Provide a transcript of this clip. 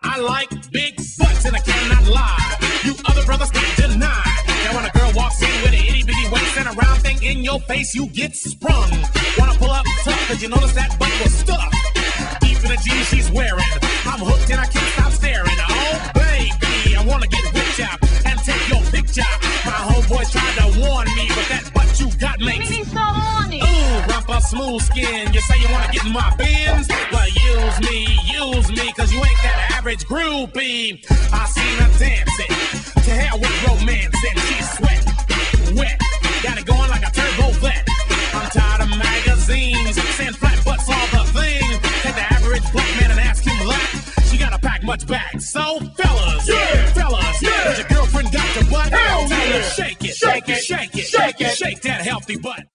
I like big butts and I cannot lie. You other brothers can't deny. Now when a girl walks in with an itty bitty waist and a round thing in your face, you get sprung. Wanna pull up tough cause you notice that butt was stuffed deep in the jeans she's wearing. I'm hooked and I can't stop staring. Oh baby, I wanna get with ya and take your picture. My homeboys tried to warn me, but that butt you got makes me so horny. Ooh, rumpa smooth skin. You say you wanna get in my bins? Well, use me, cause you ain't that average groupie. I seen her dancing, to hell with romancing. She's sweat, wet, got it going like a turbo vet. I'm tired of magazines, saying flat butts all the thing. Take the average black man and ask him that. She gotta pack much back, so fellas, does your girlfriend got your butt? Hell Tell her yeah. shake it, Shake it, shake it, shake it. shake that healthy butt.